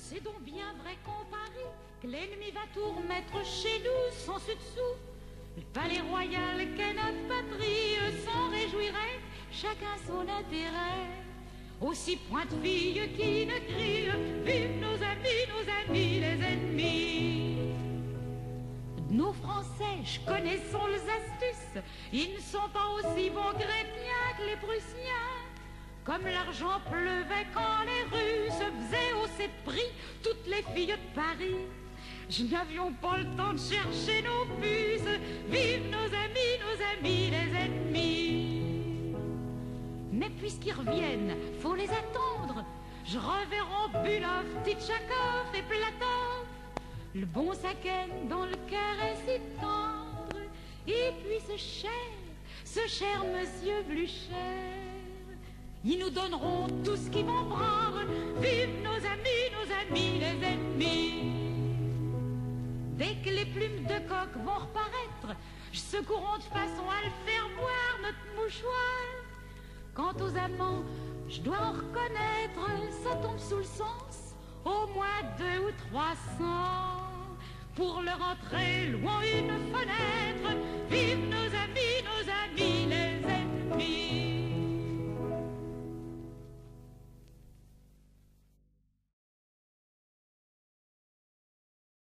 C'est donc bien vrai qu'en Paris, que l'ennemi va tout remettre chez nous sans dessus. Le palais royal qu'est notre patrie s'en réjouirait, chacun son intérêt. Aussi point de fille qui ne crie, vive nos amis les ennemis. Nos Français, je connais les astuces, ils ne sont pas aussi bons chrétiens que les Prussiens. Comme l'argent pleuvait quand les Russes faisaient hausser de prix toutes les filles de Paris. Je n'avions pas le temps de chercher nos puces, vive nos amis les ennemis. Mais puisqu'ils reviennent, faut les attendre. Je reverrai Bulov, Titchakov et Platov. Le bon Saken dans le cœur est si tendre. Et puis ce cher monsieur Blücher. Ils nous donneront tout ce qu'ils vont prendre. Vive nos amis les ennemis. Dès que les plumes de coq vont reparaître, secourons de façon à le faire boire notre mouchoir. Quant aux amants, je dois en reconnaître, ça tombe sous le sens, au moins 200 ou 300. Pour leur entrer loin une fenêtre, vive nos amis